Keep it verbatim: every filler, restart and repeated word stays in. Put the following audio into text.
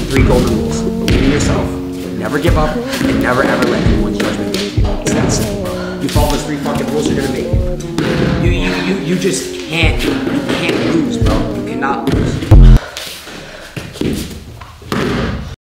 three golden rules. Believe in yourself, never give up, and never ever let anyone's judgment make you. It's that simple, bro. You follow those three fucking rules, you're gonna make it. You, you, you, you just can't, you can't lose, bro.